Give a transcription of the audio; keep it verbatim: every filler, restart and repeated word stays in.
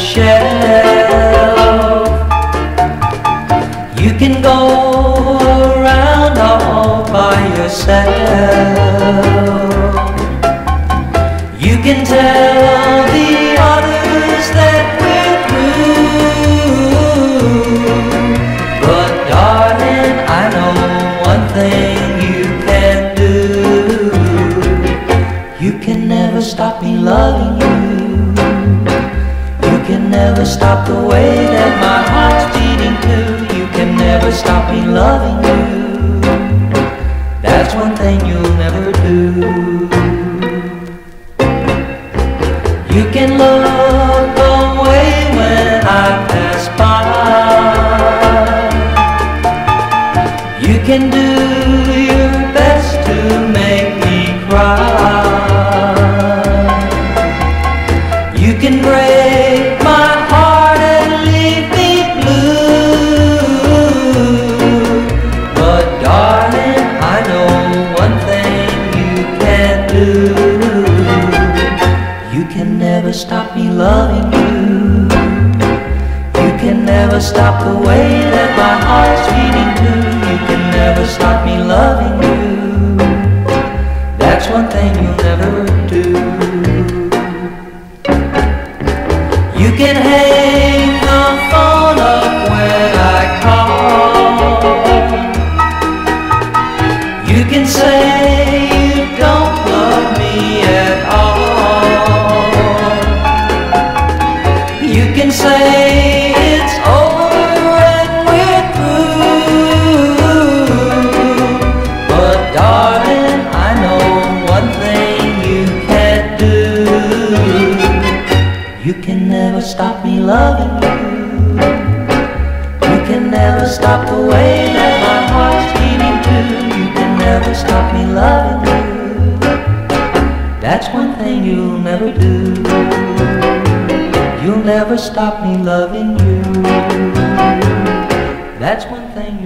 shelf. You can go around all by yourself. You can tell the others that we're through, but darling, I know one thing you can do. You can never stop me loving you. You can never stop the way that my heart's beating too. You can never stop me loving you. That's one thing you'll never do. You can look away when I pass by. You can do your best to make me cry. You can break my heart and leave me blue, but darling, I know one thing you can do. You can never stop me loving you. You can never stop the way that my heart's beating too. You can never stop me loving you. That's one thing you'll never do. You can hang the phone up when I call. You can say you don't love me at all. You can say it's over and we're through, but darling, I know one thing you can't do. You can never stop me loving you. You can never stop the way that my heart's beating too. You can never stop me loving you. That's one thing you'll never do. You'll never stop me loving you. That's one thing